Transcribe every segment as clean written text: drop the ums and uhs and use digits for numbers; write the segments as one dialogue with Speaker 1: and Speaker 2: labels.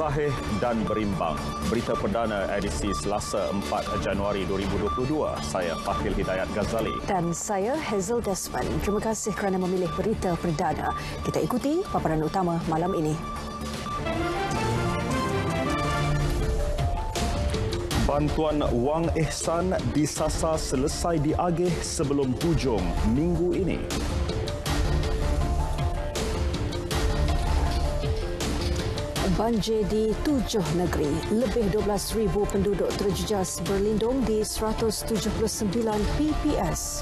Speaker 1: sahih dan berimbang. Berita perdana edisi Selasa 4 Januari 2022. Saya Fahil Hidayat Ghazali.
Speaker 2: Dan saya Hazel Desmond. Terima kasih kerana memilih berita perdana. Kita ikuti paparan utama malam ini.
Speaker 1: Bantuan wang ihsan disasar selesai diagih sebelum hujung minggu ini.
Speaker 2: Banjir di 7 negeri. Lebih 12,000 penduduk terjejas berlindung di 179 PPS.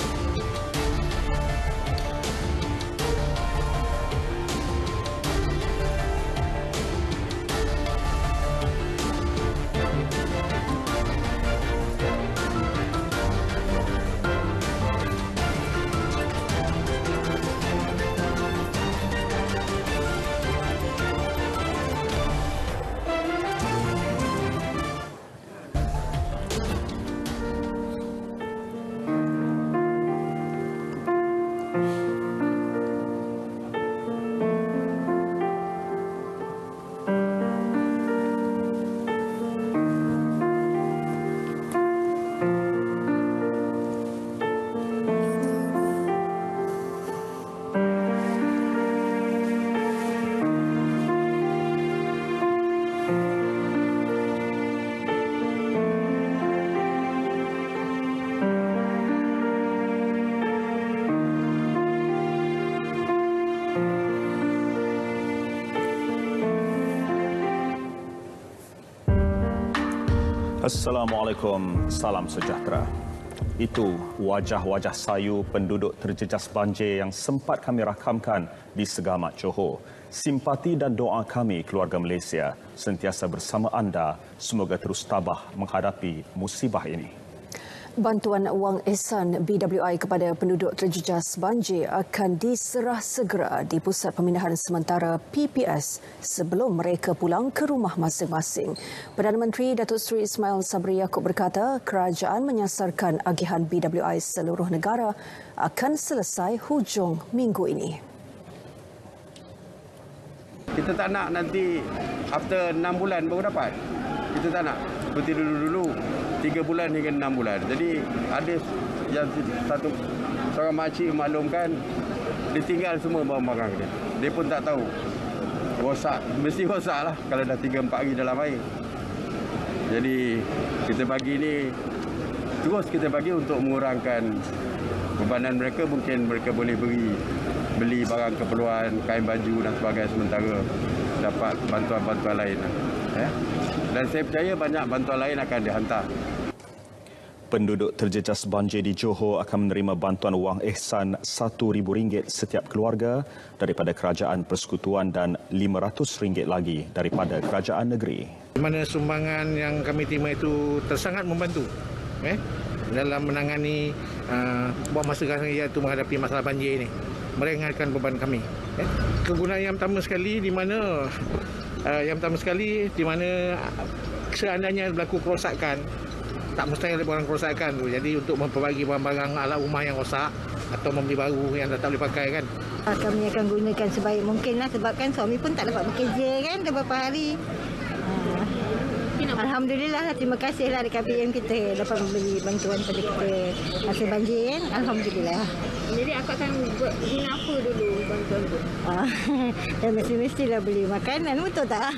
Speaker 1: Assalamualaikum, salam sejahtera. Itu wajah-wajah sayu penduduk terjejas banjir yang sempat kami rakamkan di Segamat, Johor. Simpati dan doa kami, keluarga Malaysia, sentiasa bersama anda. Semoga terus tabah menghadapi musibah ini.
Speaker 2: Bantuan wang ihsan BWI kepada penduduk terjejas banjir akan diserah segera di Pusat Pemindahan Sementara PPS sebelum mereka pulang ke rumah masing-masing. Perdana Menteri Datuk Seri Ismail Sabri Yaakob berkata kerajaan menyasarkan agihan BWI seluruh negara akan selesai hujung minggu ini.
Speaker 3: Kita tak nak nanti after 6 bulan baru dapat. Kita tak nak. Seperti dulu-dulu 3 bulan hingga 6 bulan. Jadi ada yang satu seorang makcik maklumkan dia tinggal semua barang-barang dia. Dia pun tak tahu. Rosak, mesti rosak lah kalau dah 3-4 hari dalam air. Jadi kita bagi ni terus kita bagi untuk mengurangkan bebanan mereka. Mungkin mereka boleh beli barang keperluan, kain baju dan sebagainya sementara dapat bantuan-bantuan lain. Dan saya percaya banyak bantuan lain akan dihantar.
Speaker 1: Penduduk terjejas banjir di Johor akan menerima bantuan wang ihsan RM1,000 setiap keluarga daripada Kerajaan Persekutuan dan RM500 lagi daripada Kerajaan Negeri.
Speaker 4: Di mana sumbangan yang kami terima itu sangat membantu dalam menangani buat masa iaitu menghadapi masalah banjir ini. Meringankan beban kami. Kegunaan yang pertama sekali di mana seandainya berlaku kerosakan, tak mustahil ada barang kerosakan tu. Jadi untuk memperbagi barang-barang alat rumah yang rosak atau membeli baru yang dah tak boleh pakai kan.
Speaker 5: Kami akan gunakan sebaik mungkin lah sebab kan suami pun tak dapat bekerja kan dah beberapa hari. Alhamdulillah, terima kasihlah dekat PM kita dapat memberi bantuan pada kita masa banjir kan. Alhamdulillah.
Speaker 6: Jadi akak akan guna apa dulu bantuan tu?
Speaker 5: Mestilah beli makanan, betul tak?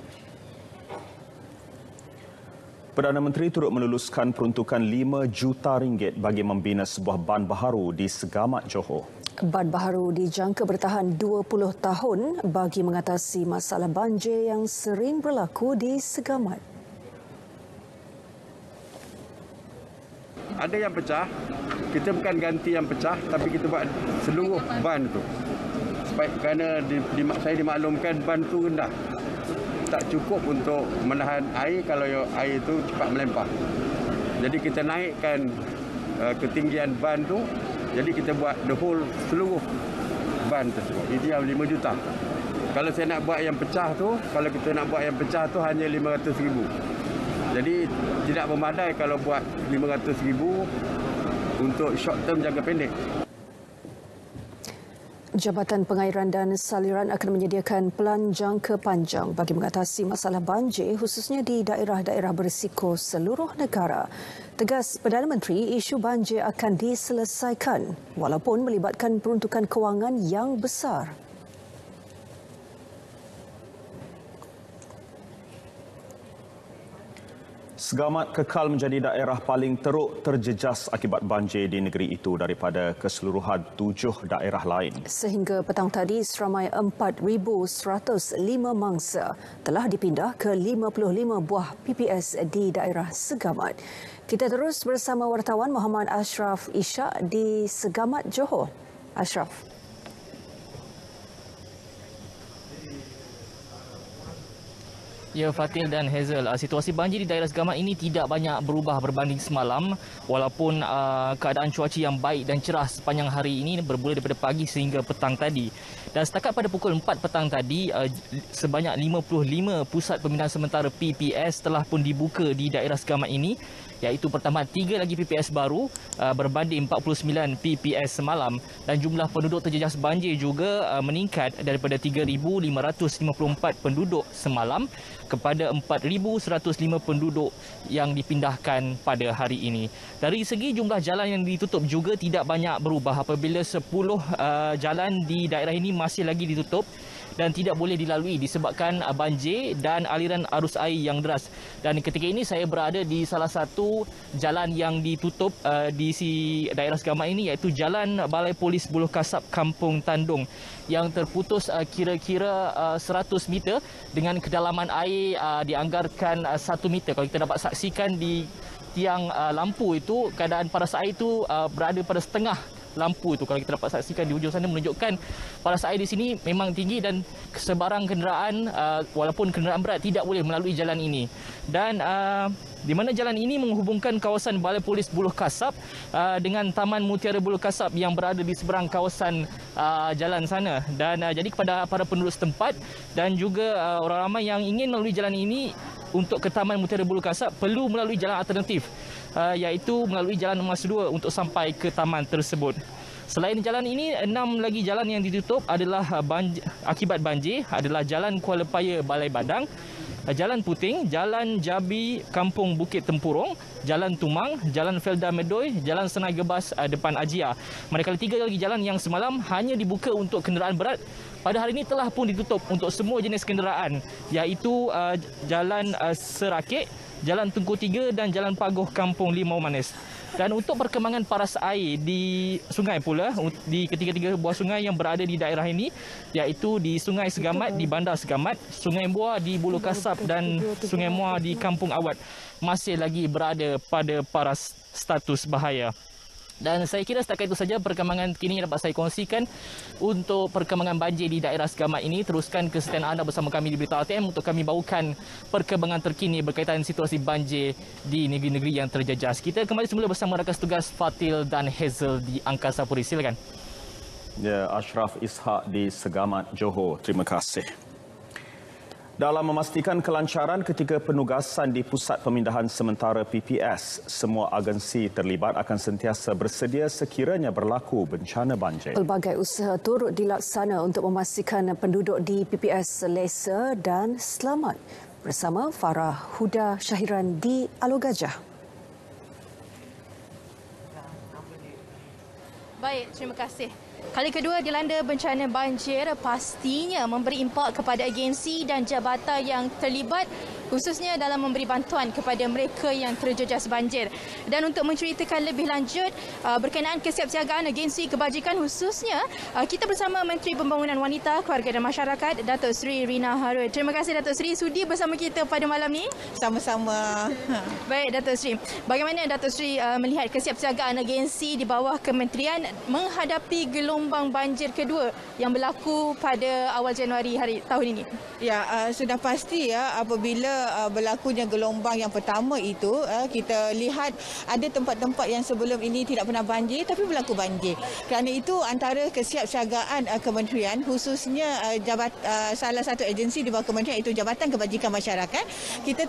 Speaker 1: Perdana Menteri turut meluluskan peruntukan RM5 juta bagi membina sebuah ban baharu di Segamat, Johor.
Speaker 2: Ban baharu dijangka bertahan 20 tahun bagi mengatasi masalah banjir yang sering berlaku di Segamat.
Speaker 3: Ada yang pecah, kita bukan ganti yang pecah tapi kita buat seluruh ban tu. Kerana saya dimaklumkan ban tu rendah. Tak cukup untuk menahan air kalau air itu cepat melempah. Jadi kita naikkan ketinggian ban tu. Jadi kita buat the whole seluruh ban tersebut. Itu yang 5 juta. Kalau saya nak buat yang pecah tu, kalau kita nak buat yang pecah tu hanya 500,000. Jadi tidak memadai kalau buat 500,000 untuk short term jangka pendek.
Speaker 2: Jabatan Pengairan dan Saliran akan menyediakan pelan jangka panjang bagi mengatasi masalah banjir khususnya di daerah-daerah berisiko seluruh negara. Tegas Perdana Menteri, isu banjir akan diselesaikan walaupun melibatkan peruntukan kewangan yang besar.
Speaker 1: Segamat kekal menjadi daerah paling teruk terjejas akibat banjir di negeri itu daripada keseluruhan 7 daerah lain.
Speaker 2: Sehingga petang tadi, seramai 4,105 mangsa telah dipindah ke 55 buah PPS di daerah Segamat. Kita terus bersama wartawan Muhammad Ashraf Ishak di Segamat, Johor. Ashraf.
Speaker 7: Ya, Fatil dan Hazel, situasi banjir di daerah Segamat ini tidak banyak berubah berbanding semalam walaupun keadaan cuaca yang baik dan cerah sepanjang hari ini bermula daripada pagi sehingga petang tadi. Dan setakat pada pukul 4 petang tadi, sebanyak 55 pusat pemindahan sementara PPS telah pun dibuka di daerah Segamat ini, iaitu pertambahan 3 lagi PPS baru berbanding 49 PPS semalam, dan jumlah penduduk terjejas banjir juga meningkat daripada 3,554 penduduk semalam kepada 4,105 penduduk yang dipindahkan pada hari ini. Dari segi jumlah jalan yang ditutup juga tidak banyak berubah apabila 10 jalan di daerah ini masih lagi ditutup dan tidak boleh dilalui disebabkan banjir dan aliran arus air yang deras. Dan ketika ini saya berada di salah satu jalan yang ditutup di daerah Segamat ini, iaitu Jalan Balai Polis Buloh Kasap Kampung Tandung yang terputus kira-kira 100 meter dengan kedalaman air dianggarkan 1 meter. Kalau kita dapat saksikan di tiang lampu itu, keadaan paras air itu berada pada setengah lampu itu. Kalau kita dapat saksikan di hujung sana menunjukkan paras air di sini memang tinggi dan sebarang kenderaan walaupun kenderaan berat tidak boleh melalui jalan ini. Dan di mana jalan ini menghubungkan kawasan Balai Polis Buloh Kasap dengan Taman Mutiara Buloh Kasap yang berada di seberang kawasan jalan sana. Dan jadi kepada para penduduk setempat dan juga orang ramai yang ingin melalui jalan ini untuk ke Taman Mutiara Buloh Kasap perlu melalui jalan alternatif, iaitu melalui Jalan Emas 2 untuk sampai ke taman tersebut. Selain jalan ini, 6 lagi jalan yang ditutup adalah akibat banjir adalah Jalan Kuala Paya Balai Badang, Jalan Puting, Jalan Jabi Kampung Bukit Tempurung, Jalan Tumang, Jalan Felda Medoy, Jalan Senai Gebas depan Ajia. Manakala 3 lagi jalan yang semalam hanya dibuka untuk kenderaan berat, pada hari ini telah pun ditutup untuk semua jenis kenderaan, iaitu Jalan Serakit, Jalan Tengku 3 dan Jalan Pagoh Kampung Limau Manis. Dan untuk perkembangan paras air di sungai pula, di ketiga-tiga buah sungai yang berada di daerah ini, iaitu di Sungai Segamat di Bandar Segamat, Sungai Buah di Buloh Kasap dan Sungai Muar di Kampung Awat, masih lagi berada pada paras status bahaya. Dan saya kira setakat itu saja perkembangan kini yang dapat saya kongsikan untuk perkembangan banjir di daerah Segamat ini. Teruskan kesetiaan anda bersama kami di Berita RTM untuk kami bawakan perkembangan terkini berkaitan situasi banjir di negeri-negeri yang terjejas. Kita kembali semula bersama rakan tugas Fatil dan Hazel di Angkasa Puri. Silakan.
Speaker 1: Ya, Ashraf Ishak di Segamat, Johor. Terima kasih. Dalam memastikan kelancaran ketika penugasan di Pusat Pemindahan Sementara PPS, semua agensi terlibat akan sentiasa bersedia sekiranya berlaku bencana banjir.
Speaker 2: Pelbagai usaha turut dilaksana untuk memastikan penduduk di PPS selesa dan selamat. Bersama Farah Huda Syahiran di Alor Gajah.
Speaker 8: Baik, terima kasih. Kali kedua dilanda bencana banjir pastinya memberi impak kepada agensi dan jabatan yang terlibat khususnya dalam memberi bantuan kepada mereka yang terjejas banjir. Dan untuk menceritakan lebih lanjut berkenaan kesiapsiagaan agensi kebajikan khususnya, kita bersama Menteri Pembangunan Wanita, Keluarga dan Masyarakat, Datuk Seri Rina Harun. Terima kasih Datuk Seri sudi bersama kita pada malam ni.
Speaker 9: Sama-sama.
Speaker 8: Baik Datuk Seri, bagaimana Datuk Seri melihat kesiapsiagaan agensi di bawah kementerian menghadapi gelombang banjir kedua yang berlaku pada awal Januari tahun ini?
Speaker 9: Ya, sudah pasti ya apabila berlakunya gelombang yang pertama itu, kita lihat ada tempat-tempat yang sebelum ini tidak pernah banjir tapi berlaku banjir. Kerana itu antara kesiapsiagaan kementerian, khususnya salah satu agensi di bawah kementerian iaitu Jabatan Kebajikan Masyarakat, kita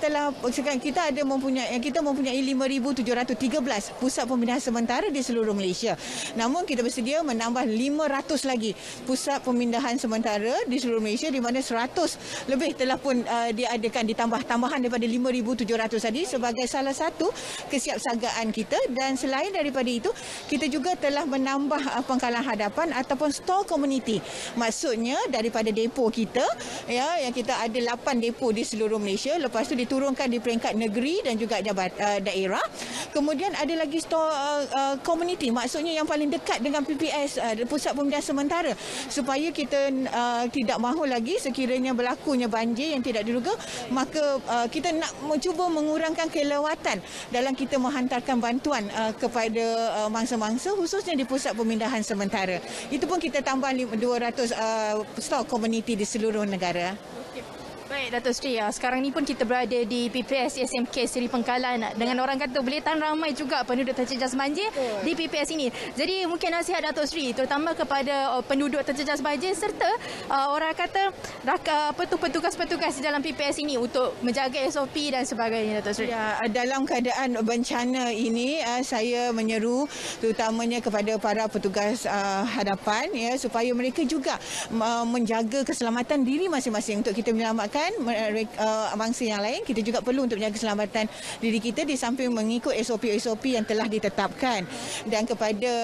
Speaker 9: mempunyai 5,713 pusat pemindahan sementara di seluruh Malaysia. Namun kita bersedia menambah 500 lagi pusat pemindahan sementara di seluruh Malaysia, di mana 100 lebih telah pun diadakan, ditambah tambahan daripada 5,700 tadi sebagai salah satu kesiapsiagaan kita. Dan selain daripada itu, kita juga telah menambah pangkalan hadapan ataupun store komuniti. Maksudnya daripada depo kita, yang kita ada 8 depo di seluruh Malaysia, lepas tu diturunkan di peringkat negeri dan juga daerah. Kemudian ada lagi store komuniti, maksudnya yang paling dekat dengan PPS, pusat pemindahan sementara, supaya kita tidak mahu lagi sekiranya berlakunya banjir yang tidak diduga, maka kita nak mencuba mengurangkan kelewatan dalam kita menghantarkan bantuan kepada mangsa-mangsa, khususnya di pusat pemindahan sementara. Itu pun kita tambah 200 store komuniti di seluruh negara.
Speaker 8: Baik, Datuk Seri, sekarang ni pun kita berada di PPS SMK Seri Pengkalan. Dengan orang kata boleh tahan ramai juga penduduk terjejas banjir di PPS ini. Jadi mungkin nasihat Datuk Seri terutama kepada penduduk terjejas banjir serta orang kata petugas-petugas di dalam PPS ini untuk menjaga SOP dan sebagainya, Datuk Seri.
Speaker 9: Ya, dalam keadaan bencana ini, saya menyeru terutamanya kepada para petugas hadapan, supaya mereka juga menjaga keselamatan diri masing-masing. Untuk kita menyelamatkan mangsa yang lain, kita juga perlu untuk menjaga keselamatan diri kita di samping mengikut SOP-SOP yang telah ditetapkan. Dan kepada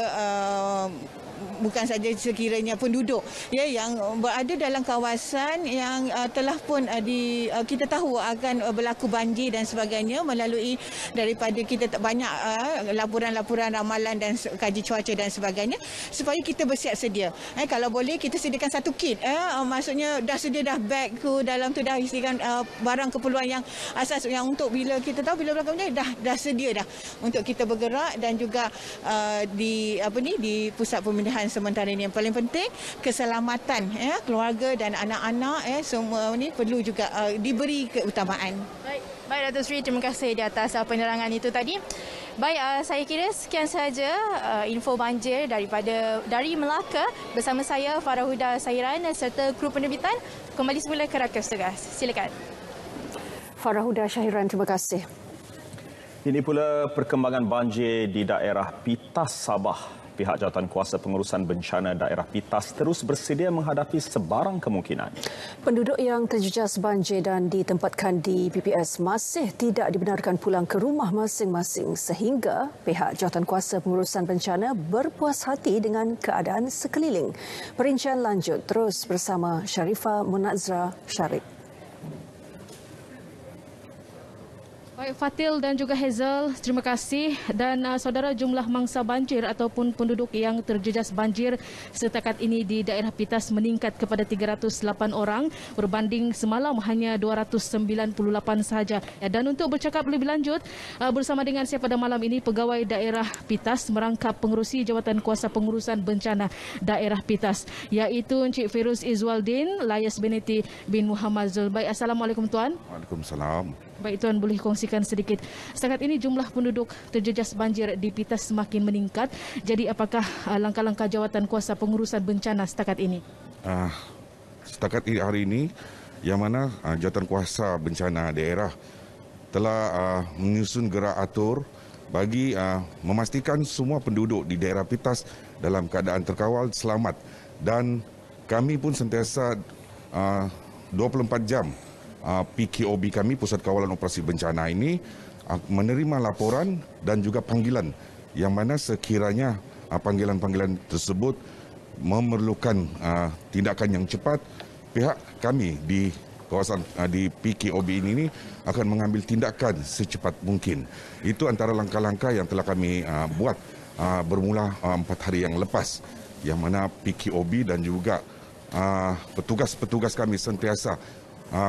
Speaker 9: bukan saja sekiranya penduduk yang berada dalam kawasan yang telah pun kita tahu akan berlaku banjir dan sebagainya, melalui daripada kita banyak laporan-laporan ramalan dan kaji cuaca dan sebagainya, supaya kita bersiap sedia. Kalau boleh kita sediakan satu kit, maksudnya dah sedia dah beg tu, dalam tu dah isikan barang keperluan yang asas, yang untuk bila kita tahu bila berlaku banjir dah sedia dah untuk kita bergerak. Dan juga di pusat pemindahan sementara ini yang paling penting keselamatan keluarga dan anak-anak, semua ni perlu juga diberi keutamaan.
Speaker 8: Baik Datuk Seri, terima kasih di atas penerangan itu tadi. Baik, saya kira sekian saja info banjir dari Melaka bersama saya Farah Sairan serta kru penerbitan. Kembali semula ke Rakas Tugas. Silakan.
Speaker 2: Farah Sairan, terima kasih.
Speaker 1: Ini pula perkembangan banjir di daerah Pitas, Sabah. Pihak Jawatankuasa Pengurusan Bencana Daerah Pitas terus bersedia menghadapi sebarang kemungkinan.
Speaker 2: Penduduk yang terjejas banjir dan ditempatkan di PPS masih tidak dibenarkan pulang ke rumah masing-masing sehingga pihak Jawatankuasa Pengurusan Bencana berpuas hati dengan keadaan sekeliling. Perincian lanjut terus bersama Sharifah Munazra Syarif.
Speaker 10: Baik Fatil dan juga Hazel, terima kasih. Dan saudara, jumlah mangsa banjir ataupun penduduk yang terjejas banjir setakat ini di daerah Pitas meningkat kepada 308 orang berbanding semalam hanya 298 sahaja. Dan untuk bercakap lebih lanjut bersama dengan saya pada malam ini, Pegawai Daerah Pitas merangkap pengerusi Jawatankuasa Pengurusan Bencana Daerah Pitas, iaitu Encik Feiruz Izzualdin Layas Binti bin Muhammad Zul. Baik, Assalamualaikum Tuan.
Speaker 11: Waalaikumsalam.
Speaker 10: Baik Tuan, boleh kongsikan sedikit. Setakat ini jumlah penduduk terjejas banjir di Pitas semakin meningkat. Jadi apakah langkah-langkah Jawatankuasa Pengurusan Bencana setakat ini?
Speaker 11: Setakat hari ini, yang mana Jawatankuasa Bencana Daerah telah menyusun gerak atur bagi memastikan semua penduduk di daerah Pitas dalam keadaan terkawal selamat. Dan kami pun sentiasa 24 jam PKOB kami, Pusat Kawalan Operasi Bencana ini, menerima laporan dan juga panggilan yang mana sekiranya panggilan-panggilan tersebut memerlukan tindakan yang cepat, pihak kami di kawasan di PKOB ini akan mengambil tindakan secepat mungkin. Itu antara langkah-langkah yang telah kami buat bermula 4 hari yang lepas, yang mana PKOB dan juga petugas-petugas kami sentiasa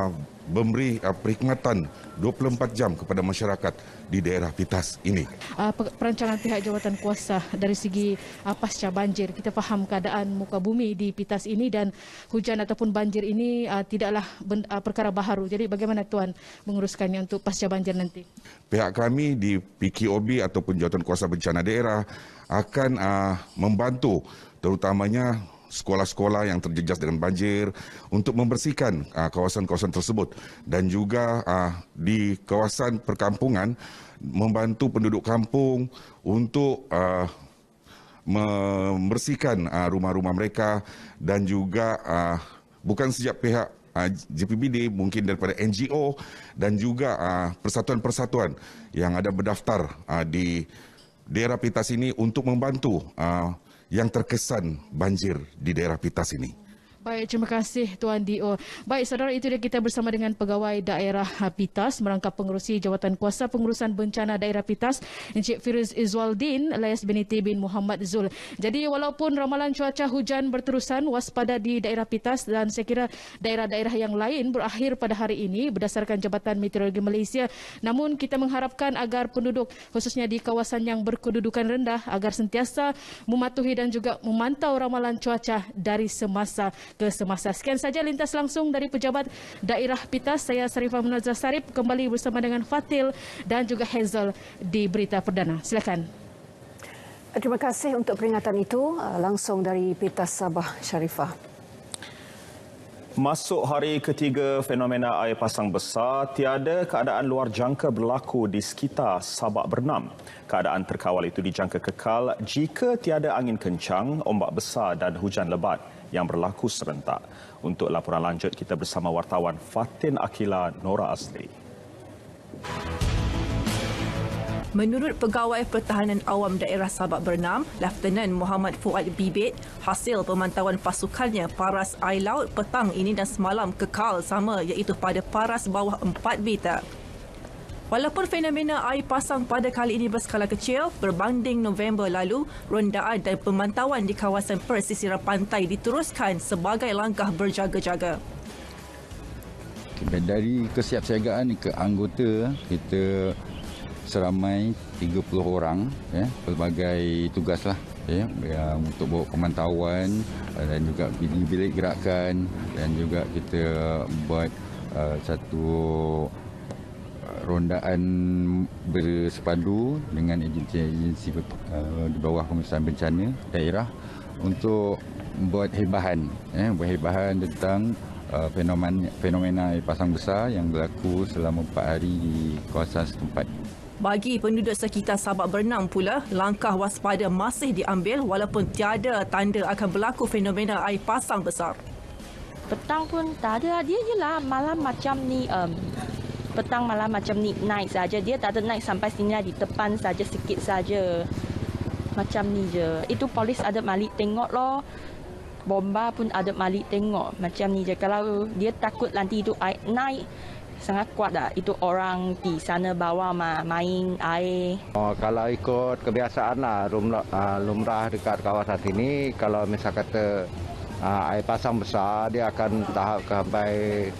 Speaker 11: memberi perkhidmatan 24 jam kepada masyarakat di daerah Pitas ini.
Speaker 10: Perancangan pihak jawatan kuasa dari segi pasca banjir, kita faham keadaan muka bumi di Pitas ini dan hujan ataupun banjir ini tidaklah perkara baharu. Jadi bagaimana Tuan menguruskannya untuk pasca banjir nanti?
Speaker 11: Pihak kami di PKOB ataupun jawatan kuasa bencana daerah akan membantu terutamanya sekolah-sekolah yang terjejas dengan banjir untuk membersihkan kawasan-kawasan tersebut dan juga di kawasan perkampungan membantu penduduk kampung untuk membersihkan rumah-rumah mereka dan juga bukan sejak pihak JPBD, mungkin daripada NGO dan juga persatuan-persatuan yang ada berdaftar di daerah Pitas ini untuk membantu yang terkesan banjir di daerah Pitas ini.
Speaker 10: Baik, terima kasih Tuan Dio. Baik, saudara, itu dia kita bersama dengan pegawai daerah Pitas merangkap pengerusi Jawatan Kuasa Pengurusan Bencana Daerah Pitas, Encik Firoz Izzualdin alias Beniti bin Muhammad Zul. Jadi walaupun ramalan cuaca hujan berterusan, waspada di daerah Pitas dan saya kira daerah-daerah yang lain berakhir pada hari ini berdasarkan Jabatan Meteorologi Malaysia. Namun kita mengharapkan agar penduduk khususnya di kawasan yang berkedudukan rendah agar sentiasa mematuhi dan juga memantau ramalan cuaca dari semasa ke semasa. Sekian saja lintas langsung dari pejabat daerah Pitas. Saya Sarifah Munazah Sarip kembali bersama dengan Fatil dan juga Hazel di Berita Perdana. Silakan.
Speaker 2: Terima kasih untuk peringatan itu langsung dari Pitas Sabah, Sharifah.
Speaker 1: Masuk hari ketiga fenomena air pasang besar, tiada keadaan luar jangka berlaku di sekitar Sabak Bernam. Keadaan terkawal itu dijangka kekal jika tiada angin kencang, ombak besar dan hujan lebat yang berlaku serentak. Untuk laporan lanjut, kita bersama wartawan Fatin Akila Nora Asli.
Speaker 12: Menurut Pegawai Pertahanan Awam Daerah Sabak Bernam, Leftenan Muhammad Fuad Bibit, hasil pemantauan pasukannya paras air laut petang ini dan semalam kekal sama iaitu pada paras bawah 4 meter. Walaupun fenomena air pasang pada kali ini berskala kecil, berbanding November lalu, rondaan dan pemantauan di kawasan persisiran pantai diteruskan sebagai langkah berjaga-jaga.
Speaker 13: Dari kesiapsiagaan ke anggota, kita seramai 30 orang, pelbagai tugaslah untuk buat pemantauan dan juga bilik gerakan dan juga kita buat satu rondaan bersepadu dengan agensi-agensi di bawah pengurusan bencana daerah untuk buat hebahan tentang fenomena air pasang besar yang berlaku selama 4 hari di kawasan setempat.
Speaker 12: Bagi penduduk sekitar Sabak Bernam pula, langkah waspada masih diambil walaupun tiada tanda akan berlaku fenomena air pasang besar.
Speaker 14: Petang pun tak ada, dia je lah malam macam ni. Petang malam macam ni naik saja, dia tak ada naik sampai sini di depan saja sikit saja. Macam ni je. Itu polis ada malik tengok loh. Bomba pun ada malik tengok. Macam ni je. Kalau dia takut nanti itu air naik sangat kuat dah. Itu orang di sana bawah main air.
Speaker 15: Kalau ikut kebiasaan lah lumrah dekat kawasan sini, kalau misal kata air pasang besar, dia akan tahap sampai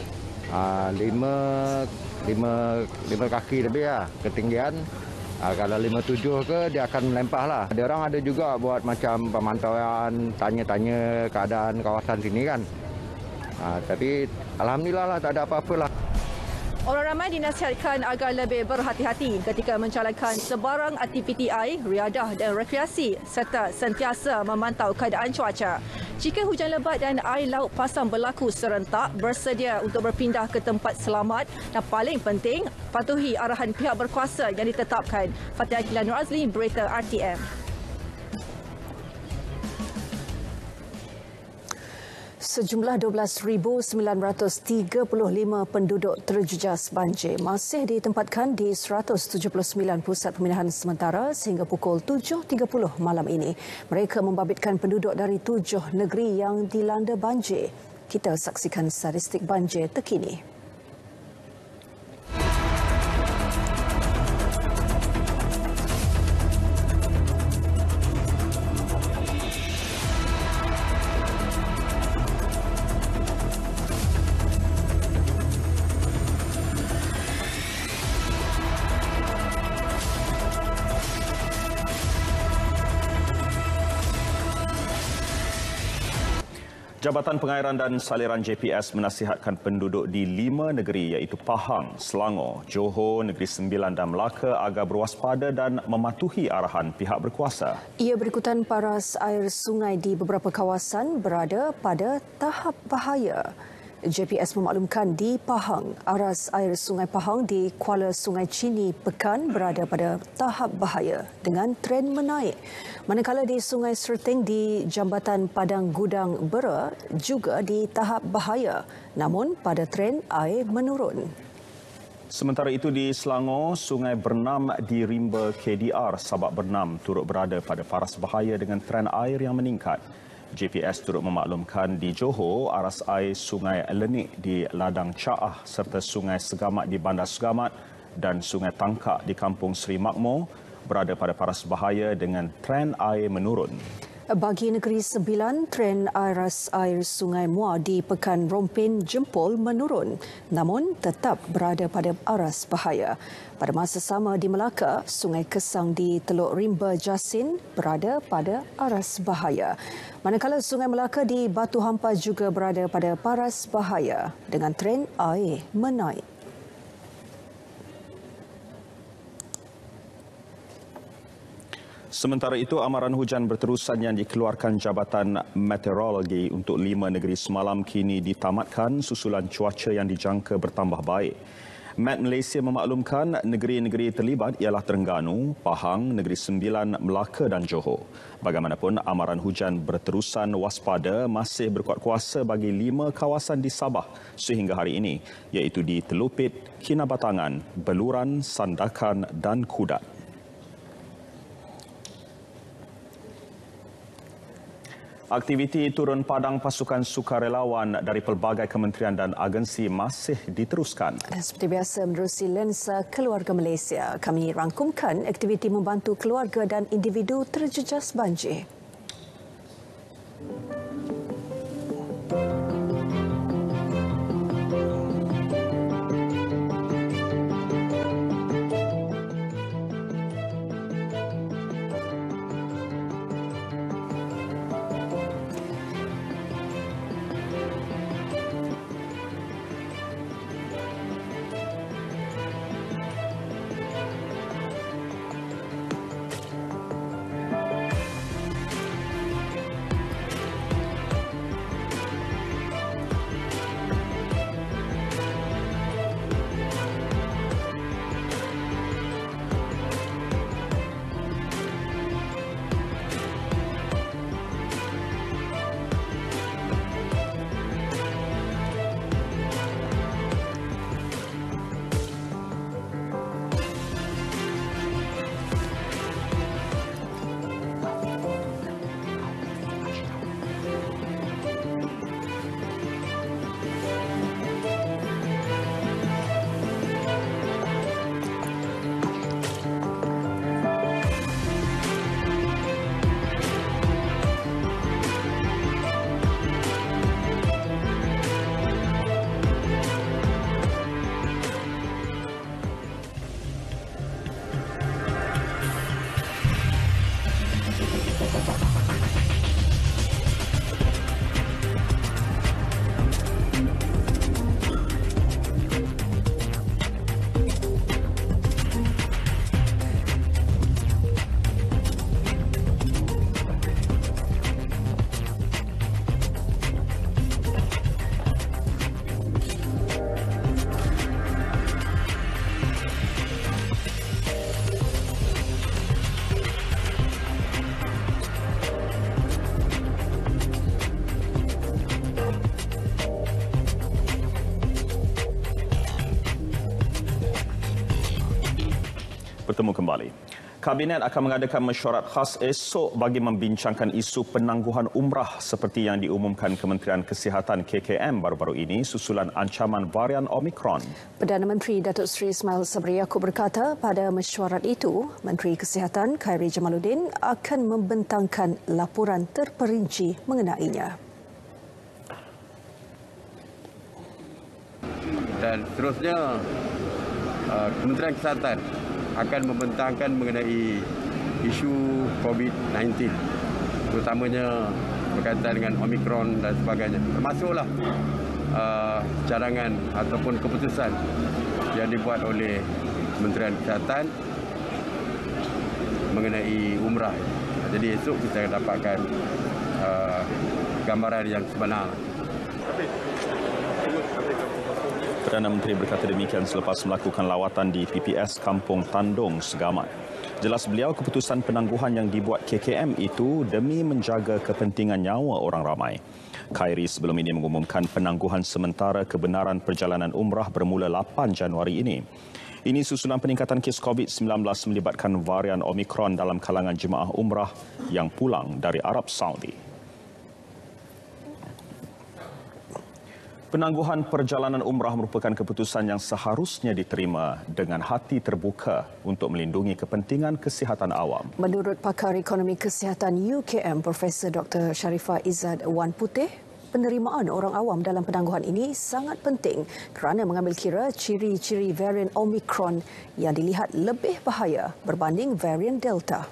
Speaker 15: 5 kaki lebih lah ketinggian. Kalau 5-7 ke dia akan melempah lah. Ada orang ada juga buat macam pemantauan, tanya-tanya keadaan kawasan sini kan. Tapi alhamdulillah lah tak ada apa-apa lah.
Speaker 12: Orang ramai dinasihatkan agar lebih berhati-hati ketika menjalankan sebarang aktiviti air, riadah dan rekreasi serta sentiasa memantau keadaan cuaca. Jika hujan lebat dan air laut pasang berlaku serentak, bersedia untuk berpindah ke tempat selamat dan paling penting, patuhi arahan pihak berkuasa yang ditetapkan. Fatin Akila Nur Azli, Berita RTM.
Speaker 2: Sejumlah 12,935 penduduk terjejas banjir masih ditempatkan di 179 pusat pemindahan sementara sehingga pukul 7.30 malam ini. Mereka membabitkan penduduk dari 7 negeri yang dilanda banjir. Kita saksikan statistik banjir terkini.
Speaker 1: Jabatan Pengairan dan Saliran JPS menasihatkan penduduk di 5 negeri iaitu Pahang, Selangor, Johor, Negeri Sembilan dan Melaka agar berwaspada dan mematuhi arahan pihak berkuasa.
Speaker 2: Ia berikutan paras air sungai di beberapa kawasan berada pada tahap bahaya. JPS memaklumkan di Pahang, aras air Sungai Pahang di Kuala Sungai Cini Pekan berada pada tahap bahaya dengan tren menaik. Manakala di Sungai Serting di Jambatan Padang Gudang Bera juga di tahap bahaya, namun pada tren air menurun.
Speaker 1: Sementara itu di Selangor, Sungai Bernam di Rimba KDR Sabak Bernam turut berada pada paras bahaya dengan tren air yang meningkat. JPS turut memaklumkan di Johor, aras air Sungai Lenik di Ladang Caah serta Sungai Segamat di Bandar Segamat dan Sungai Tangkak di Kampung Seri Makmur berada pada paras bahaya dengan tren air menurun.
Speaker 2: Bagi Negeri Sembilan, tren aras air Sungai Muar di Pekan Rompin Jempol menurun namun tetap berada pada aras bahaya. Pada masa sama di Melaka, Sungai Kesang di Teluk Rimba Jasin berada pada aras bahaya. Manakala Sungai Melaka di Batu Hampa juga berada pada paras bahaya dengan tren air menaik.
Speaker 1: Sementara itu, amaran hujan berterusan yang dikeluarkan Jabatan Meteorologi untuk 5 negeri semalam kini ditamatkan susulan cuaca yang dijangka bertambah baik. Met Malaysia memaklumkan negeri-negeri terlibat ialah Terengganu, Pahang, Negeri Sembilan, Melaka dan Johor. Bagaimanapun, amaran hujan berterusan waspada masih berkuat kuasa bagi 5 kawasan di Sabah sehingga hari ini, iaitu di Telupit, Kinabatangan, Beluran, Sandakan dan Kudat. Aktiviti turun padang pasukan sukarelawan dari pelbagai kementerian dan agensi masih diteruskan.
Speaker 2: Dan seperti biasa menerusi lensa Keluarga Malaysia, kami rangkumkan aktiviti membantu keluarga dan individu terjejas banjir.
Speaker 1: Bertemu kembali. Kabinet akan mengadakan mesyuarat khas esok bagi membincangkan isu penangguhan umrah seperti yang diumumkan Kementerian Kesihatan KKM baru-baru ini susulan ancaman varian Omicron.
Speaker 2: Perdana Menteri Datuk Seri Ismail Sabri Yaakob berkata pada mesyuarat itu, Menteri Kesihatan Khairy Jamaluddin akan membentangkan laporan terperinci mengenainya.
Speaker 3: Dan seterusnya, Kementerian Kesihatan akan membentangkan mengenai isu COVID-19, terutamanya berkaitan dengan Omicron dan sebagainya. Termasuklah cadangan ataupun keputusan yang dibuat oleh Kementerian Kesihatan mengenai umrah. Jadi esok kita dapatkan gambaran yang sebenar.
Speaker 1: Perdana Menteri berkata demikian selepas melakukan lawatan di PPS Kampung Tandong, Segamat. Jelas beliau keputusan penangguhan yang dibuat KKM itu demi menjaga kepentingan nyawa orang ramai. Khairi sebelum ini mengumumkan penangguhan sementara kebenaran perjalanan umrah bermula 8 Januari ini. Ini susulan peningkatan kes COVID-19 melibatkan varian Omicron dalam kalangan jemaah umrah yang pulang dari Arab Saudi. Penangguhan perjalanan umrah merupakan keputusan yang seharusnya diterima dengan hati terbuka untuk melindungi kepentingan kesihatan awam.
Speaker 2: Menurut pakar ekonomi kesihatan UKM, Profesor Dr. Sharifah Izzat Wan Putih, penerimaan orang awam dalam penangguhan ini sangat penting kerana mengambil kira ciri-ciri varian Omicron yang dilihat lebih bahaya berbanding varian Delta.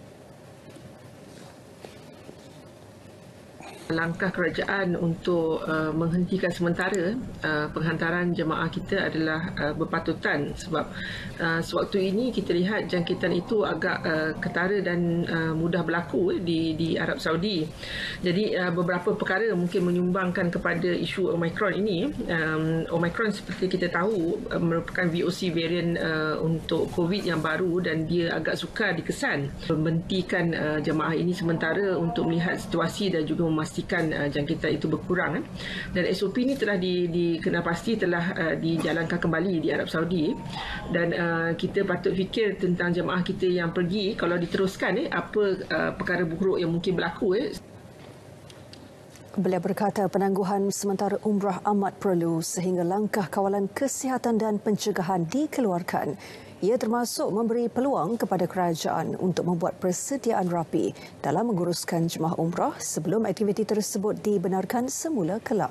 Speaker 16: Langkah kerajaan untuk menghentikan sementara penghantaran jemaah kita adalah berpatutan sebab sewaktu ini kita lihat jangkitan itu agak ketara dan mudah berlaku di Arab Saudi. Jadi beberapa perkara mungkin menyumbangkan kepada isu Omicron ini. Omicron seperti kita tahu merupakan VOC varian untuk COVID yang baru dan dia agak sukar dikesan. Menghentikan jemaah ini sementara untuk melihat situasi dan juga memastikan jangkitan itu berkurang dan SOP ini telah dikenal pasti telah dijalankan kembali di Arab Saudi dan kita patut fikir tentang jemaah kita yang pergi kalau diteruskan apa perkara buruk yang mungkin berlaku.
Speaker 2: Beliau berkata penangguhan sementara umrah amat perlu sehingga langkah kawalan kesihatan dan pencegahan dikeluarkan. Ia termasuk memberi peluang kepada kerajaan untuk membuat persediaan rapi dalam menguruskan jemaah umrah sebelum aktiviti tersebut dibenarkan semula kelak.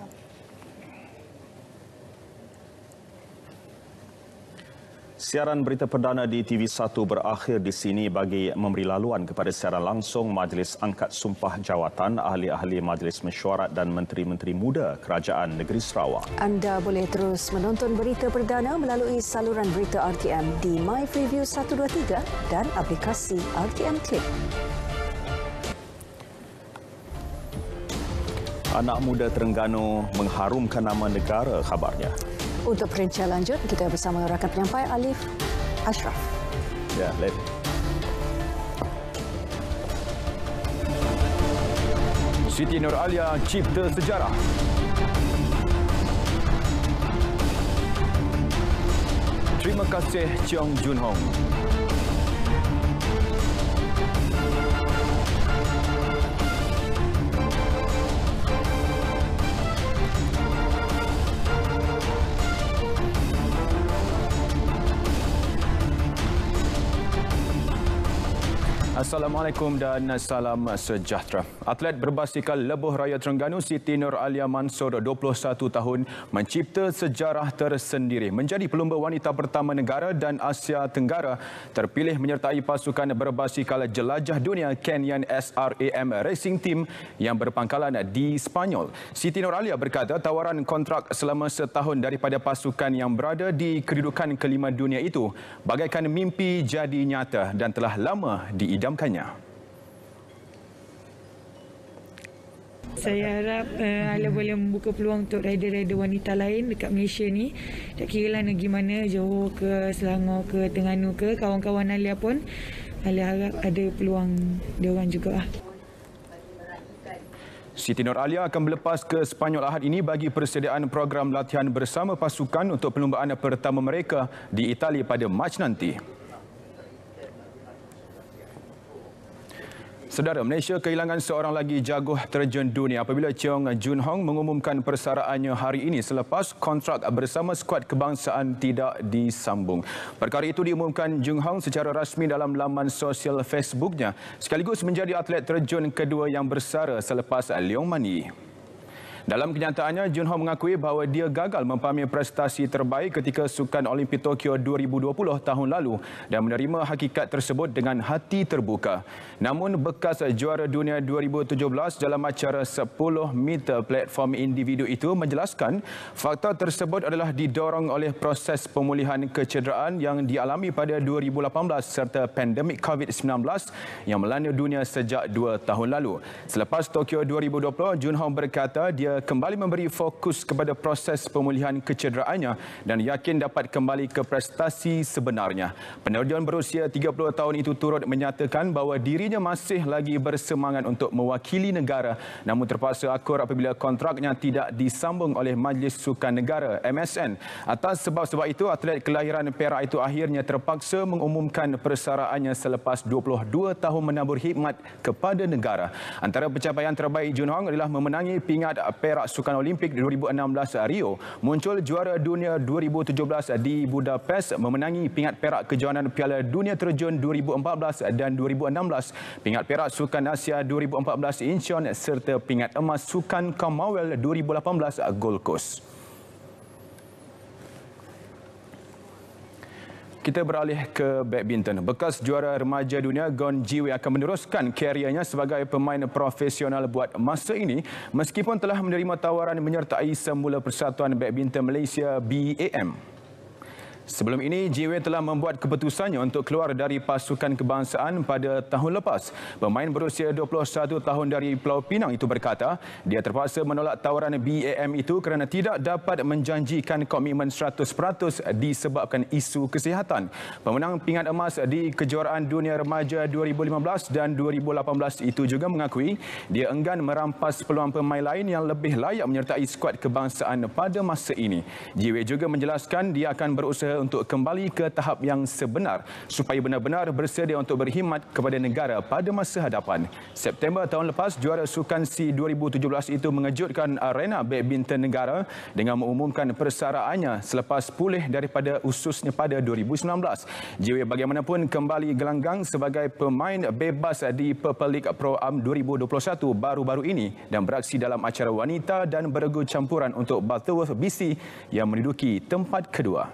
Speaker 1: Siaran berita perdana di TV1 berakhir di sini bagi memberi laluan kepada siaran langsung Majlis Angkat Sumpah Jawatan Ahli-Ahli Majlis Mesyuarat dan Menteri-Menteri Muda Kerajaan Negeri Sarawak.
Speaker 2: Anda boleh terus menonton berita perdana melalui saluran berita RTM di MyFreeview 123 dan aplikasi RTM Click.
Speaker 1: Anak muda Terengganu mengharumkan nama negara, khabarnya.
Speaker 2: Untuk perincian lanjut, kita bersama rakan penyampai Alif Ashraf.
Speaker 1: Ya, Lep.
Speaker 17: Siti Nuralia cipta sejarah. Terima kasih Cheong Jun Hong. Assalamualaikum dan salam sejahtera. Atlet berbasikal lebuh raya Terengganu Siti Nuralia Mansor 21 tahun mencipta sejarah tersendiri. Menjadi pelumba wanita pertama negara dan Asia Tenggara terpilih menyertai pasukan berbasikal jelajah dunia Kenyan SRAM Racing Team yang berpangkalan di Sepanyol. Siti Nuralia berkata tawaran kontrak selama setahun daripada pasukan yang berada di kedudukan kelima dunia itu bagaikan mimpi jadi nyata dan telah lama diidamkan.
Speaker 18: Saya harap Alia boleh membuka peluang untuk rider-rider wanita lain dekat Malaysia ni. Tak kira lah negeri mana, Johor ke, Selangor ke, Terengganu ke, kawan-kawan Alia pun, Alia harap ada peluang diorang juga.
Speaker 17: Siti Nuralia akan berlepas ke Sepanyol Ahad ini bagi persediaan program latihan bersama pasukan untuk perlumbaan pertama mereka di Itali pada Mac nanti. Saudara, Malaysia kehilangan seorang lagi jaguh terjun dunia apabila Cheong Jun Hong mengumumkan persaraannya hari ini selepas kontrak bersama skuad kebangsaan tidak disambung. Perkara itu diumumkan Jun Hong secara rasmi dalam laman sosial Facebooknya sekaligus menjadi atlet terjun kedua yang bersara selepas Leong Mani. Dalam kenyataannya, Junho mengakui bahawa dia gagal mempamer prestasi terbaik ketika Sukan Olimpik Tokyo 2020 tahun lalu dan menerima hakikat tersebut dengan hati terbuka. Namun, bekas juara dunia 2017 dalam acara 10 meter platform individu itu menjelaskan fakta tersebut adalah didorong oleh proses pemulihan kecederaan yang dialami pada 2018 serta pandemik COVID-19 yang melanda dunia sejak 2 tahun lalu. Selepas Tokyo 2020, Junho berkata dia kembali memberi fokus kepada proses pemulihan kecederaannya dan yakin dapat kembali ke prestasi sebenarnya. Penerjun berusia 30 tahun itu turut menyatakan bahawa dirinya masih lagi bersemangat untuk mewakili negara namun terpaksa akur apabila kontraknya tidak disambung oleh Majlis Sukan Negara MSN. Atas sebab-sebab itu, atlet kelahiran Perak itu akhirnya terpaksa mengumumkan persaraannya selepas 22 tahun menabur khidmat kepada negara. Antara pencapaian terbaik Junho adalah memenangi pingat Perak Sukan Olimpik 2016 Rio, muncul juara dunia 2017 di Budapest, memenangi pingat perak kejohanan Piala Dunia Terjun 2014 dan 2016, pingat perak Sukan Asia 2014 Incheon serta pingat emas Sukan Commonwealth 2018 Gold Coast. Kita beralih ke badminton. Bekas juara remaja dunia Gon Jiwei akan meneruskan kariernya sebagai pemain profesional buat masa ini meskipun telah menerima tawaran menyertai semula Persatuan Badminton Malaysia BAM. Sebelum ini, Jiwei telah membuat keputusannya untuk keluar dari pasukan kebangsaan pada tahun lepas. Pemain berusia 21 tahun dari Pulau Pinang itu berkata, dia terpaksa menolak tawaran BAM itu kerana tidak dapat menjanjikan komitmen 100% disebabkan isu kesihatan. Pemenang pingat emas di kejuaraan dunia remaja 2015 dan 2018 itu juga mengakui dia enggan merampas peluang pemain lain yang lebih layak menyertai skuad kebangsaan pada masa ini. Jiwei juga menjelaskan dia akan berusaha untuk kembali ke tahap yang sebenar supaya benar-benar bersedia untuk berkhidmat kepada negara pada masa hadapan. September tahun lepas, juara Sukan SEA 2017 itu mengejutkan arena badminton negara dengan mengumumkan persaraannya selepas pulih daripada ususnya pada 2019. Jiwei bagaimanapun kembali gelanggang sebagai pemain bebas di Purple League Pro Am 2021 baru-baru ini dan beraksi dalam acara wanita dan beregu campuran untuk Butterworth BC yang menduduki tempat kedua.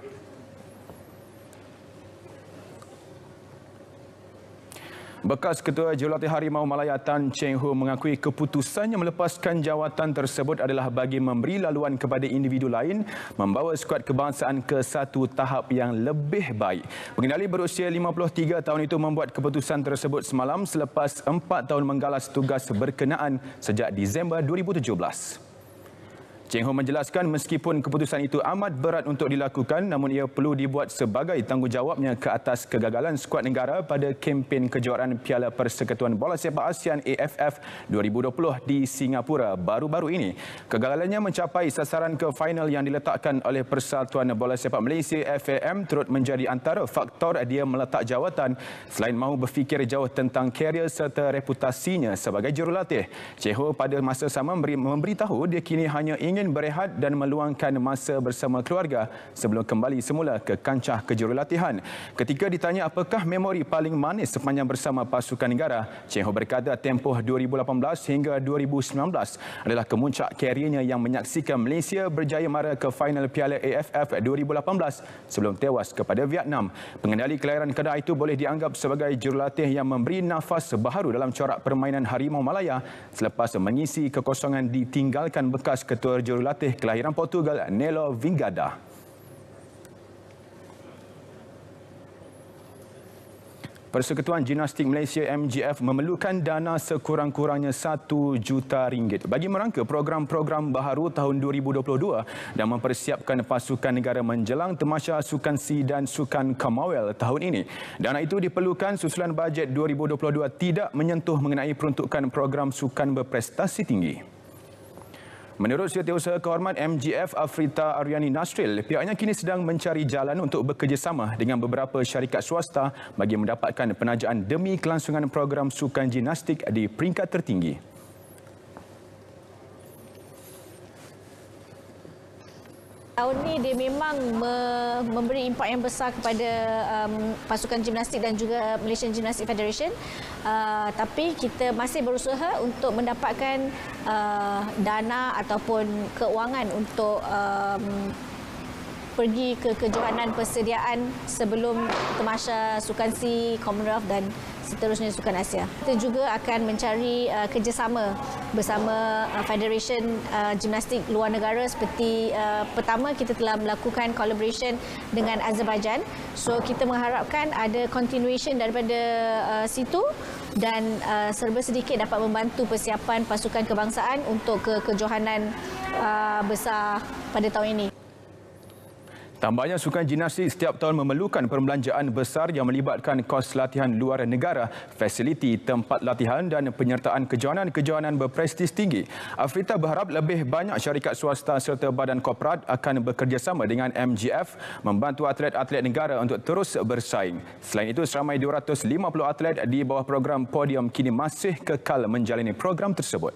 Speaker 17: Bekas Ketua Jurulatih Harimau Malaya Tan Cheng Ho mengakui keputusannya melepaskan jawatan tersebut adalah bagi memberi laluan kepada individu lain membawa skuad kebangsaan ke satu tahap yang lebih baik. Pengendali berusia 53 tahun itu membuat keputusan tersebut semalam selepas 4 tahun menggalas tugas berkenaan sejak Disember 2017. Cheng Ho menjelaskan meskipun keputusan itu amat berat untuk dilakukan namun ia perlu dibuat sebagai tanggungjawabnya ke atas kegagalan skuad negara pada kempen kejuaraan Piala Persekutuan Bola Sepak ASEAN AFF 2020 di Singapura baru-baru ini. Kegagalannya mencapai sasaran ke final yang diletakkan oleh Persatuan Bola Sepak Malaysia FAM turut menjadi antara faktor dia meletak jawatan selain mahu berfikir jauh tentang karier serta reputasinya sebagai jurulatih. Cheng Ho pada masa sama memberitahu dia kini hanya ingin berehat dan meluangkan masa bersama keluarga sebelum kembali semula ke kancah kejurulatihan. Ketika ditanya apakah memori paling manis sepanjang bersama pasukan negara, Cheng Ho berkata tempoh 2018 hingga 2019 adalah kemuncak kariernya yang menyaksikan Malaysia berjaya mara ke final Piala AFF 2018 sebelum tewas kepada Vietnam. Pengendali kelahiran Kedah itu boleh dianggap sebagai jurulatih yang memberi nafas baharu dalam corak permainan Harimau Malaya selepas mengisi kekosongan ditinggalkan bekas ketua jurulatih kelahiran Portugal Nelo Vingada. Persekutuan Gimnastik Malaysia MGF memerlukan dana sekurang-kurangnya RM1 juta bagi merangka program-program baharu tahun 2022 dan mempersiapkan pasukan negara menjelang Tamasya Sukan SEA dan Sukan Commonwealth tahun ini. Dana itu diperlukan susulan bajet 2022 tidak menyentuh mengenai peruntukan program sukan berprestasi tinggi. Menurut Setiausaha Kehormat MGF Afrita Aryani Nasril, pihaknya kini sedang mencari jalan untuk bekerjasama dengan beberapa syarikat swasta bagi mendapatkan penajaan demi kelangsungan program sukan gimnastik di peringkat tertinggi.
Speaker 8: Tahun ni dia memang memberi impak yang besar kepada pasukan gimnastik dan juga Malaysian Gymnastics Federation. Tapi kita masih berusaha untuk mendapatkan dana ataupun keuangan untuk pergi ke kejohanan persediaan sebelum Tamasya Sukan SEA, Commonwealth dan seterusnya Sukan Asia. Kita juga akan mencari kerjasama bersama Federation Gimnastik luar negara seperti pertama kita telah melakukan collaboration dengan Azerbaijan. So kita mengharapkan ada continuation daripada situ dan serba sedikit dapat membantu persiapan pasukan kebangsaan untuk ke kejohanan besar pada tahun ini.
Speaker 17: Tambahnya, sukan gimnastik setiap tahun memerlukan perbelanjaan besar yang melibatkan kos latihan luar negara, fasiliti, tempat latihan dan penyertaan kejohanan-kejohanan berprestis tinggi. Afrita berharap lebih banyak syarikat swasta serta badan korporat akan bekerjasama dengan MGF membantu atlet-atlet negara untuk terus bersaing. Selain itu, seramai 250 atlet di bawah program Podium kini masih kekal menjalani program tersebut.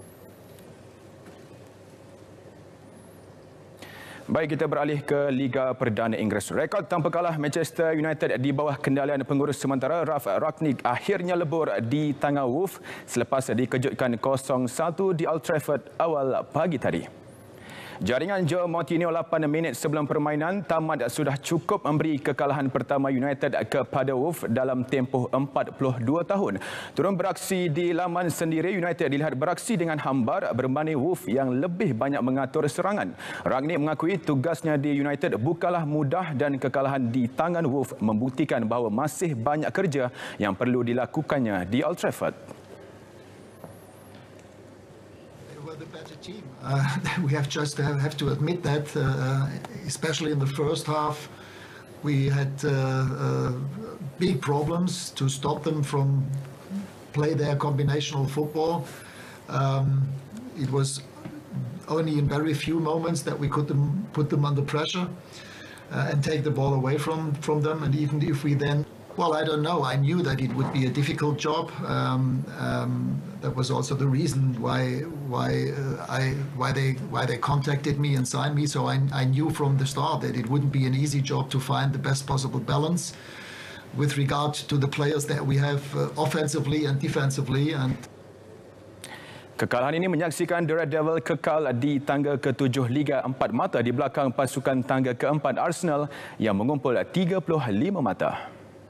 Speaker 17: Baik, kita beralih ke Liga Perdana Inggeris. Rekod tanpa kalah Manchester United di bawah kendalian pengurus sementara Ralf Rangnick akhirnya lebur di tangan Wolves selepas dikejutkan 0-1 di Old Trafford awal pagi tadi. Jaringan Joe Moutinho 8 minit sebelum permainan tamat sudah cukup memberi kekalahan pertama United kepada Wolves dalam tempoh 42 tahun. Turun beraksi di laman sendiri, United dilihat beraksi dengan hambar berbanding Wolves yang lebih banyak mengatur serangan. Rangnick mengakui tugasnya di United bukanlah mudah dan kekalahan di tangan Wolves membuktikan bahawa masih banyak kerja yang perlu dilakukannya di Old Trafford.
Speaker 19: Team. We have to admit that, especially in the first half, we had big problems to stop them from play their combinational football. It was only in very few moments that we could put them under pressure and take the ball away from them. And even if we then, well, I don't know. I knew that it would be a difficult job. That was also the reason why they contacted me and signed me. So I knew from the start that it wouldn't be an easy job to find the best possible balance with regard to the players that we have offensively and defensively. And
Speaker 17: kekalahan ini menyaksikan The Red Devil kekal di tangga ke-7 Liga 4 mata di belakang pasukan tangga ke-4 Arsenal yang mengumpul 35 mata.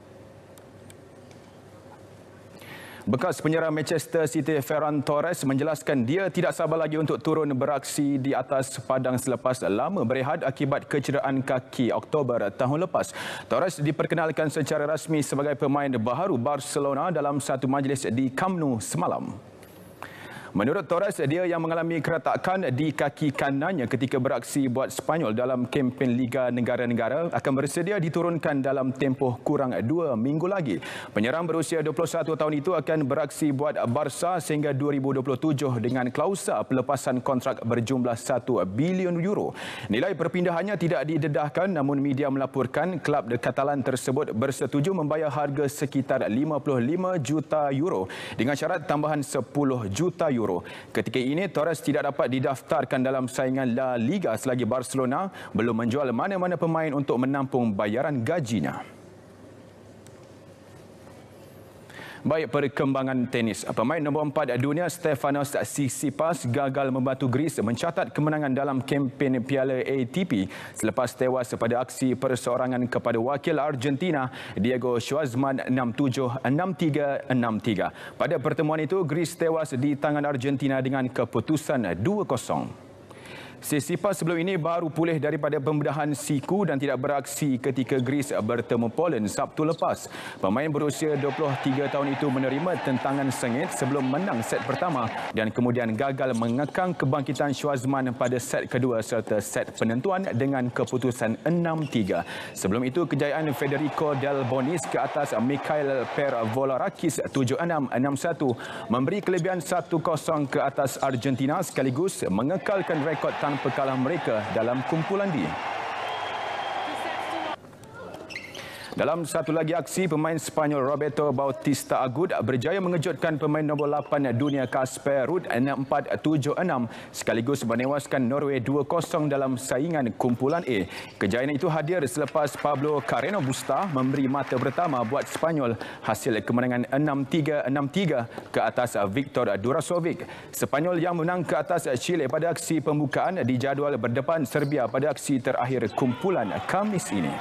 Speaker 17: Bekas penyerang Manchester City Ferran Torres menjelaskan dia tidak sabar lagi untuk turun beraksi di atas padang selepas lama berehat akibat kecederaan kaki Oktober tahun lepas. Torres diperkenalkan secara rasmi sebagai pemain baharu Barcelona dalam satu majlis di Camp Nou semalam. Menurut Torres, dia yang mengalami keretakan di kaki kanannya ketika beraksi buat Spanyol dalam kempen Liga Negara-Negara akan bersedia diturunkan dalam tempoh kurang 2 minggu lagi. Penyerang berusia 21 tahun itu akan beraksi buat Barca sehingga 2027 dengan klausa pelepasan kontrak berjumlah 1 bilion euro. Nilai perpindahannya tidak didedahkan, namun media melaporkan kelab Katalan tersebut bersetuju membayar harga sekitar 55 juta euro dengan syarat tambahan 10 juta euro. Ketika ini, Torres tidak dapat didaftarkan dalam saingan La Liga selagi Barcelona belum menjual mana-mana pemain untuk menampung bayaran gajinya. Baik, perkembangan tenis. Pemain nombor 4 dunia Stefanos Tsitsipas gagal membantu Greece mencatat kemenangan dalam kempen Piala ATP selepas tewas pada aksi perseorangan kepada wakil Argentina Diego Schwartzman 6-7, 6-3, 6-3. Pada pertemuan itu, Greece tewas di tangan Argentina dengan keputusan 2-0. Tsitsipas sebelum ini baru pulih daripada pembedahan siku dan tidak beraksi ketika Greece bertemu Poland Sabtu lepas. Pemain berusia 23 tahun itu menerima tentangan sengit sebelum menang set pertama dan kemudian gagal mengekang kebangkitan Schwartzman pada set kedua serta set penentuan dengan keputusan 6-3. Sebelum itu, kejayaan Federico Del Bonis ke atas Mikhail Pervolarakis 7-6, 6-1 memberi kelebihan 1-0 ke atas Argentina sekaligus mengekalkan rekod tanpa kalah mereka dalam kumpulan D. Dalam satu lagi aksi, pemain Sepanyol Roberto Bautista Agut berjaya mengejutkan pemain nombor 8 dunia Casper Ruud 6-4, 7-6 sekaligus menewaskan Norway 2-0 dalam saingan kumpulan A. Kejayaan itu hadir selepas Pablo Carreno Busta memberi mata pertama buat Sepanyol hasil kemenangan 6-3, 6-3 ke atas Viktor Durasovic. Sepanyol yang menang ke atas Chile pada aksi pembukaan dijadual berdepan Serbia pada aksi terakhir kumpulan Khamis ini.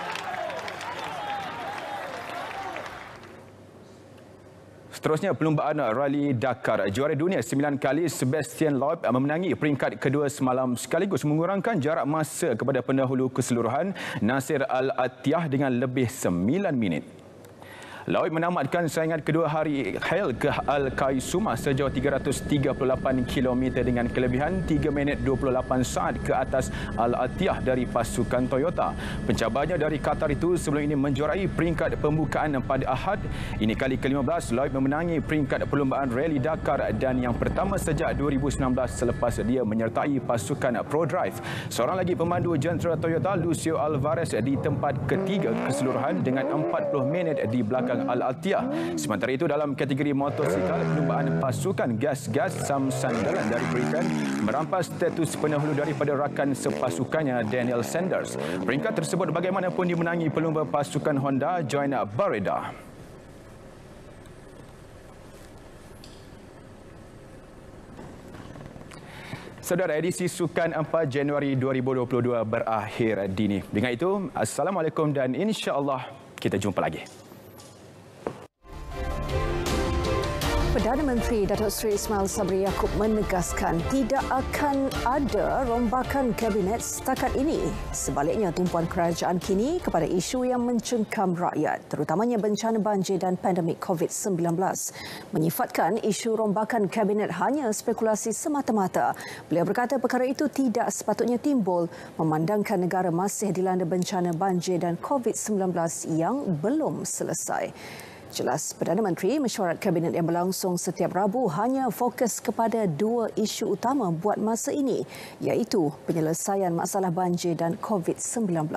Speaker 17: Seterusnya, perlumbaan Rally Dakar. Juara dunia 9 kali Sebastian Loeb memenangi peringkat kedua semalam sekaligus mengurangkan jarak masa kepada pendahulu keseluruhan Nasir Al-Attiyah dengan lebih 9 minit. Loeb menamatkan saingan kedua hari Hail ke Al-Qaisumah sejauh 338 km dengan kelebihan 3 minit 28 saat ke atas Al-Attiyah dari pasukan Toyota. Pencabarnya dari Qatar itu sebelum ini menjuarai peringkat pembukaan pada Ahad. Ini kali ke-15 Loeb memenangi peringkat perlumbaan Rally Dakar dan yang pertama sejak 2019 selepas dia menyertai pasukan ProDrive. Seorang lagi pemandu jentera Toyota, Lucio Alvarez, di tempat ketiga keseluruhan dengan 40 minit di belakang Al-Attiyah. Sementara itu dalam kategori motosikal, perlumbaan pasukan gas-gas Sam Sunderland dari Britain merampas status pendahulu daripada rakan sepasukannya Daniel Sanders. Peringkat tersebut bagaimanapun dimenangi pelumba pasukan Honda Joan Barreda. Saudara, edisi Sukan 4 Januari 2022 berakhir dini. Dengan itu, Assalamualaikum dan insya-Allah kita jumpa lagi.
Speaker 2: Perdana Menteri Datuk Seri Ismail Sabri Yaakob menegaskan tidak akan ada rombakan kabinet setakat ini. Sebaliknya, tumpuan kerajaan kini kepada isu yang mencengkam rakyat, terutamanya bencana banjir dan pandemik COVID-19. Menyifatkan isu rombakan kabinet hanya spekulasi semata-mata. Beliau berkata perkara itu tidak sepatutnya timbul memandangkan negara masih dilanda bencana banjir dan COVID-19 yang belum selesai. Jelas, Perdana Menteri, mesyuarat kabinet yang berlangsung setiap Rabu hanya fokus kepada dua isu utama buat masa ini, iaitu penyelesaian masalah banjir dan COVID-19.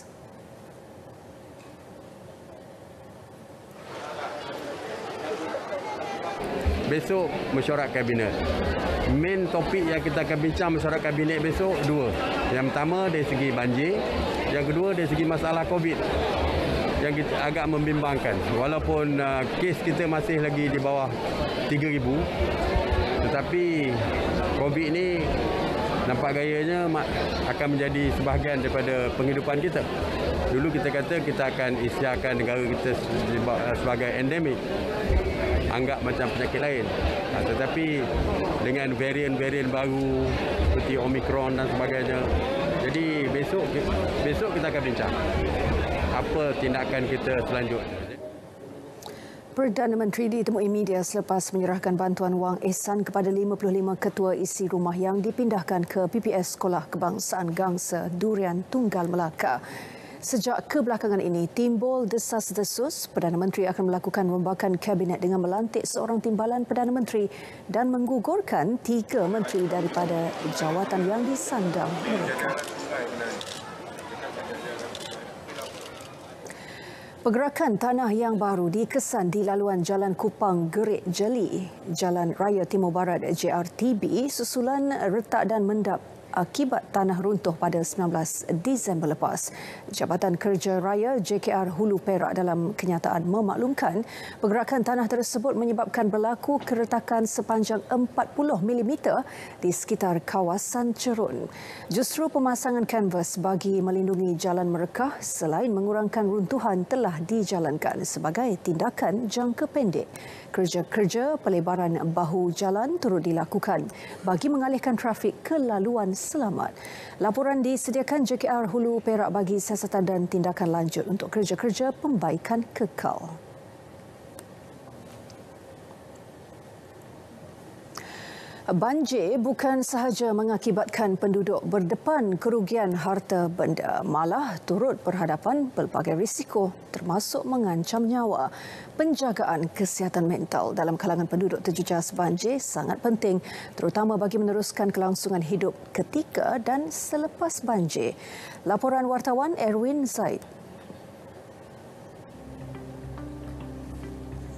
Speaker 3: Besok mesyuarat kabinet. Main topik yang kita akan bincang mesyuarat kabinet besok dua. Yang pertama dari segi banjir, yang kedua dari segi masalah COVID. Yang kita agak membimbangkan, walaupun kes kita masih lagi di bawah 3,000, tetapi COVID ini nampak gayanya akan menjadi sebahagian daripada penghidupan kita. Dulu kita kata kita akan isytiharkan negara kita sebagai endemik, anggap macam penyakit lain. Tetapi dengan varian-varian baru seperti Omicron dan sebagainya, jadi besok kita akan bincang apa tindakan kita selanjutnya.
Speaker 2: Perdana Menteri ditemui media selepas menyerahkan bantuan wang ihsan kepada 55 ketua isi rumah yang dipindahkan ke PPS Sekolah Kebangsaan Gangsa Durian Tunggal Melaka. Sejak kebelakangan ini timbul desas-desus Perdana Menteri akan melakukan rombakan kabinet dengan melantik seorang timbalan Perdana Menteri dan menggugurkan 3 menteri daripada jawatan yang disandang mereka. Pergerakan tanah yang baru dikesan di laluan Jalan Kupang Gerik Jeli, Jalan Raya Timur Barat JRTB susulan retak dan mendap akibat tanah runtuh pada 19 Disember lepas. Jabatan Kerja Raya JKR Hulu Perak dalam kenyataan memaklumkan pergerakan tanah tersebut menyebabkan berlaku keretakan sepanjang 40 mm di sekitar kawasan Cerun. Justru pemasangan kanvas bagi melindungi jalan mereka selain mengurangkan runtuhan telah dijalankan sebagai tindakan jangka pendek. Kerja-kerja pelebaran bahu jalan turut dilakukan bagi mengalihkan trafik ke laluan selamat. Laporan disediakan JKR Hulu Perak bagi siasatan dan tindakan lanjut untuk kerja-kerja pembaikan kekal. Banjir bukan sahaja mengakibatkan penduduk berdepan kerugian harta benda, malah turut berhadapan pelbagai risiko termasuk mengancam nyawa. Penjagaan kesihatan mental dalam kalangan penduduk terjejas banjir sangat penting, terutama bagi meneruskan kelangsungan hidup ketika dan selepas banjir. Laporan wartawan Erwin Zaid.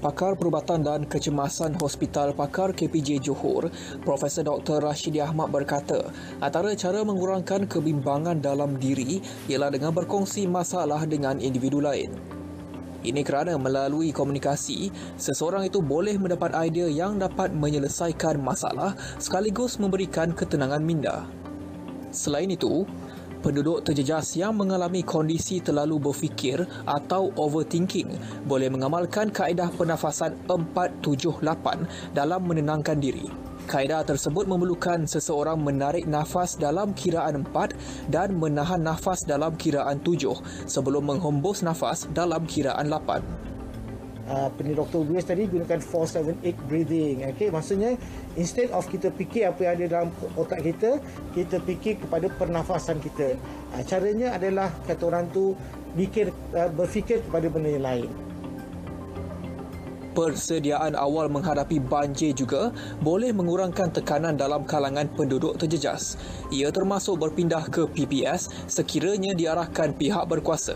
Speaker 20: Pakar Perubatan dan Kecemasan Hospital Pakar KPJ Johor, Profesor Dr. Rashidi Ahmad berkata, antara cara mengurangkan kebimbangan dalam diri ialah dengan berkongsi masalah dengan individu lain. Ini kerana melalui komunikasi, seseorang itu boleh mendapat idea yang dapat menyelesaikan masalah sekaligus memberikan ketenangan minda. Selain itu, penduduk terjejas yang mengalami kondisi terlalu berfikir atau overthinking boleh mengamalkan kaedah pernafasan 478 dalam menenangkan diri. Kaedah tersebut memerlukan seseorang menarik nafas dalam kiraan 4 dan menahan nafas dalam kiraan 7 sebelum menghembus nafas dalam kiraan 8.
Speaker 21: Penilai Dr. Lewis tadi gunakan 478 breathing. Okey, maksudnya instead of kita fikir apa yang ada dalam otak kita, kita fikir kepada pernafasan kita. Caranya adalah kata orang tu berfikir kepada benda yang lain.
Speaker 20: Persediaan awal menghadapi banjir juga boleh mengurangkan tekanan dalam kalangan penduduk terjejas. Ia termasuk berpindah ke PPS sekiranya diarahkan pihak berkuasa.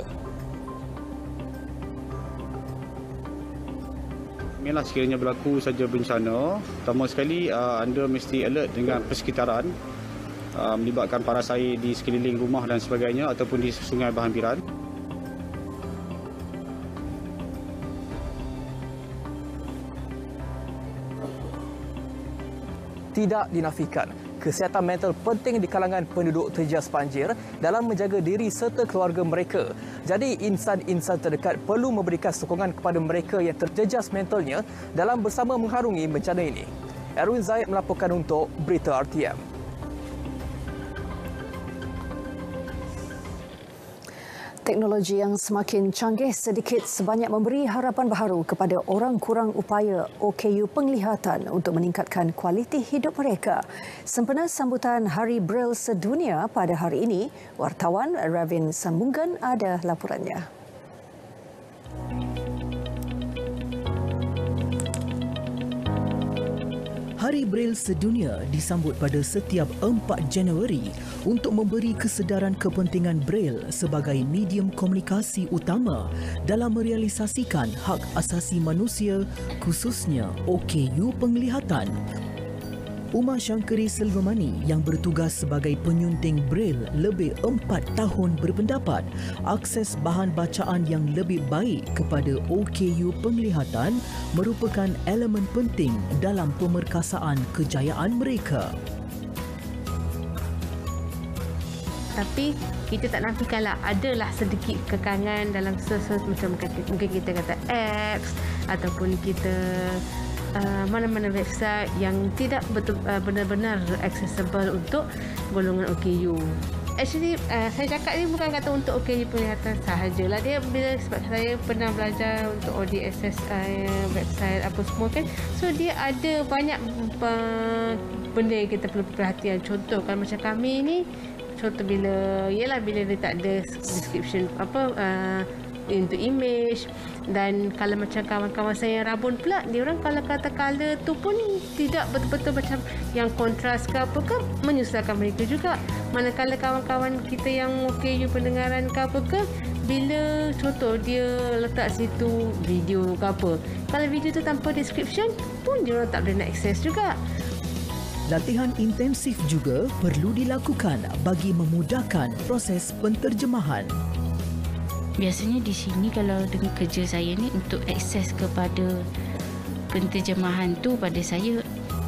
Speaker 22: Ialah sekiranya berlaku saja bencana, pertama sekali anda mesti alert dengan persekitaran, melibatkan paras air di sekeliling rumah dan sebagainya ataupun di sungai berhampiran.
Speaker 20: Tidak dinafikan, kesihatan mental penting di kalangan penduduk terjejas banjir dalam menjaga diri serta keluarga mereka. Jadi, insan-insan terdekat perlu memberikan sokongan kepada mereka yang terjejas mentalnya dalam bersama mengharungi bencana ini. Erwin Zaid melaporkan untuk Berita RTM.
Speaker 2: Teknologi yang semakin canggih sedikit sebanyak memberi harapan baharu kepada orang kurang upaya OKU penglihatan untuk meningkatkan kualiti hidup mereka. Sempena sambutan Hari Braille Sedunia pada hari ini, wartawan Ravin Sambungan ada laporannya.
Speaker 23: Hari Braille Sedunia disambut pada setiap 4 Januari untuk memberi kesedaran kepentingan Braille sebagai medium komunikasi utama dalam merealisasikan hak asasi manusia, khususnya OKU penglihatan. Umar Syangkeri Silvamani yang bertugas sebagai penyunting Braille lebih 4 tahun berpendapat akses bahan bacaan yang lebih baik kepada OKU penglihatan merupakan elemen penting dalam pemerkasaan kejayaan mereka.
Speaker 6: Tapi kita tak nafikanlah adalah sedikit kekangan dalam sesuatu macam mungkin kita kata apps ataupun kita mana-mana website yang tidak betul benar-benar accessible untuk golongan OKU. Actually, saya cakap ni bukan kata untuk OKU penglihatan sahajalah. Dia bila sebab saya pernah belajar untuk ODSS website apa semua kan. So dia ada banyak benda yang kita perlu perhatian. Contoh kalau macam kami ni, contoh bila dia tak ada description untuk image, dan kalau macam kawan-kawan saya yang rabun pula, dia orang kalau kata color tu pun tidak betul-betul macam yang kontras ke apa ke, menyusahkan mereka juga. Manakala kawan-kawan kita yang OKU pendengaran ke apa ke, bila contoh dia letak situ video ke apa, kalau video tu tanpa description pun dia orang tak boleh nak akses juga.
Speaker 23: Latihan intensif juga perlu dilakukan bagi memudahkan proses penterjemahan.
Speaker 24: Biasanya di sini kalau dengan kerja saya ni untuk akses kepada penterjemahan tu pada saya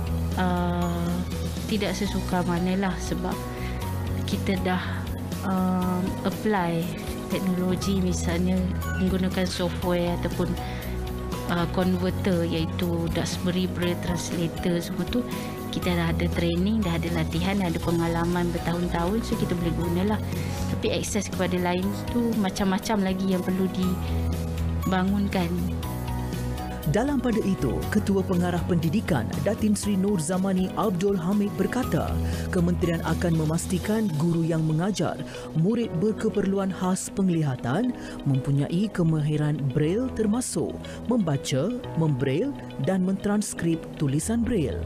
Speaker 24: tidak sesuka manalah, sebab kita dah apply teknologi misalnya menggunakan software ataupun converter iaitu Duxbury Braille Translator, semua tu kita dah ada training, dah ada latihan, dah ada pengalaman bertahun-tahun, so kita boleh gunalah. Tapi akses kepada lain tu macam-macam lagi yang perlu dibangunkan.
Speaker 23: Dalam pada itu, Ketua Pengarah Pendidikan Datin Sri Nur Zamani Abdul Hamid berkata, kementerian akan memastikan guru yang mengajar murid berkeperluan khas penglihatan mempunyai kemahiran Braille termasuk membaca, membraille dan mentranskrip tulisan Braille.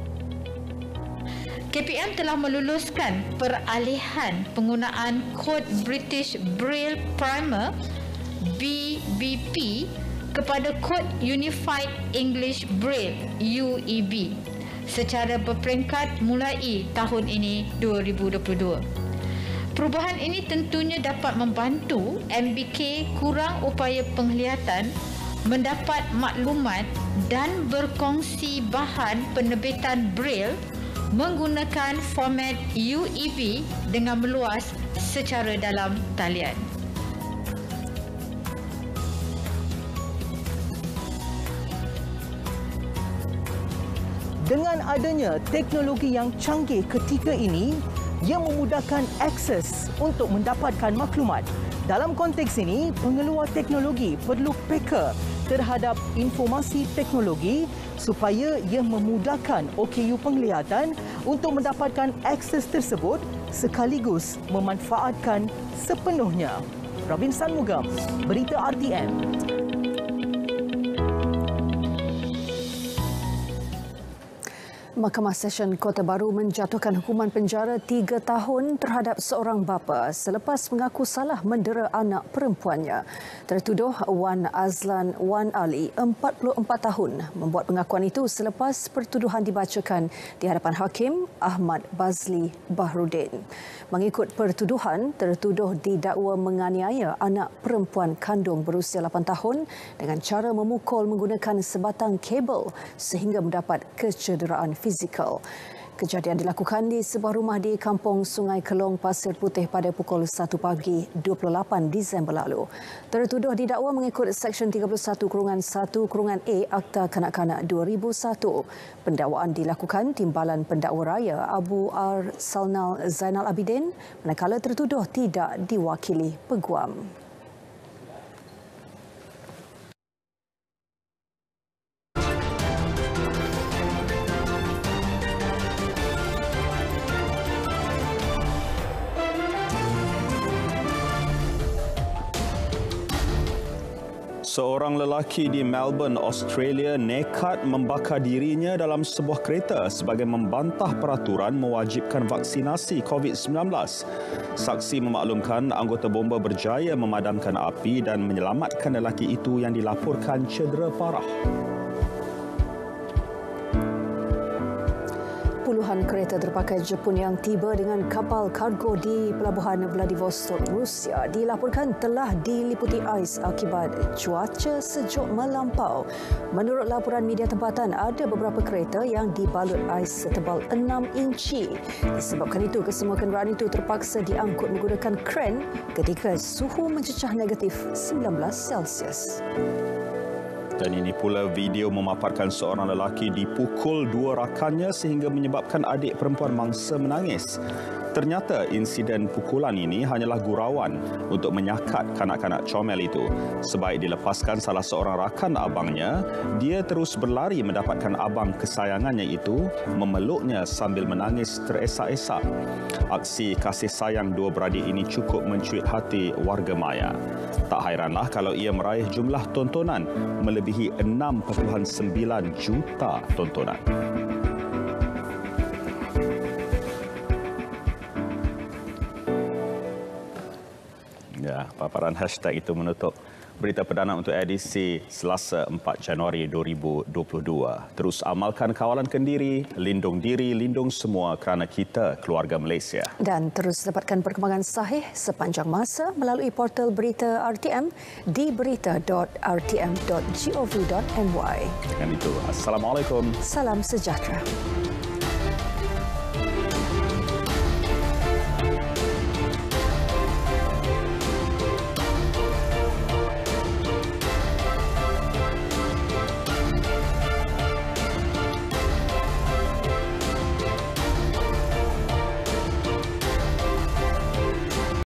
Speaker 25: KPM telah meluluskan peralihan penggunaan kod British Braille Primer BBP kepada kod Unified English Braille UEB secara berperingkat mulai tahun ini 2022. Perubahan ini tentunya dapat membantu MBK kurang upaya penglihatan mendapat maklumat dan berkongsi bahan penerbitan Braille menggunakan format UEB dengan meluas secara dalam talian.
Speaker 23: Dengan adanya teknologi yang canggih ketika ini, ia memudahkan akses untuk mendapatkan maklumat. Dalam konteks ini, pengeluar teknologi perlu peka terhadap informasi teknologi supaya ia memudahkan OKU penglihatan untuk mendapatkan akses tersebut sekaligus memanfaatkan sepenuhnya. Robin Sanmugam, Berita RTM.
Speaker 2: Mahkamah Session Kota Baru menjatuhkan hukuman penjara 3 tahun terhadap seorang bapa selepas mengaku salah mendera anak perempuannya. Tertuduh Wan Azlan Wan Ali, 44 tahun, membuat pengakuan itu selepas pertuduhan dibacakan di hadapan Hakim Ahmad Bazli Bahrudin. Mengikut pertuduhan, tertuduh didakwa menganiaya anak perempuan kandung berusia 8 tahun dengan cara memukul menggunakan sebatang kabel sehingga mendapat kecederaan fizikal. Kejadian dilakukan di sebuah rumah di Kampung Sungai Kelong, Pasir Putih pada pukul 1 pagi 28 Disember lalu. Tertuduh didakwa mengikut Seksyen 31(1)(a) Akta Kanak-Kanak 2001. Pendakwaan dilakukan Timbalan Pendakwa Raya Abu Arsalnal Zainal Abidin, manakala tertuduh tidak diwakili peguam.
Speaker 1: Seorang lelaki di Melbourne, Australia nekat membakar dirinya dalam sebuah kereta sebagai membantah peraturan mewajibkan vaksinasi COVID-19. Saksi memaklumkan anggota bomba berjaya memadamkan api dan menyelamatkan lelaki itu yang dilaporkan cedera parah.
Speaker 2: Puluhan kereta terpakai Jepun yang tiba dengan kapal kargo di pelabuhan Vladivostok, Rusia dilaporkan telah diliputi ais akibat cuaca sejuk melampau. Menurut laporan media tempatan, ada beberapa kereta yang dibalut ais setebal 6 inci. Disebabkan itu, kesemua kenderaan itu terpaksa diangkut menggunakan kren ketika suhu mencecah negatif 19 Celsius.
Speaker 1: Dan ini pula video memaparkan seorang lelaki dipukul 2 rakannya sehingga menyebabkan adik perempuan mangsa menangis. Ternyata insiden pukulan ini hanyalah gurauan untuk menyakat kanak-kanak comel itu. Sebaik dilepaskan salah seorang rakan abangnya, dia terus berlari mendapatkan abang kesayangannya itu, memeluknya sambil menangis teresak-esak. Aksi kasih sayang dua beradik ini cukup mencuit hati warga maya. Tak hairanlah kalau ia meraih jumlah tontonan melebihi 6.9 juta tontonan. Ya, paparan hashtag itu menutup berita perdana untuk edisi Selasa 4 Januari 2022. Terus amalkan kawalan kendiri, lindung diri, lindung semua kerana kita keluarga Malaysia.
Speaker 2: Dan terus dapatkan perkembangan sahih sepanjang masa melalui portal berita RTM di berita.rtm.gov.my.
Speaker 1: Dengan itu, Assalamualaikum.
Speaker 2: Salam sejahtera.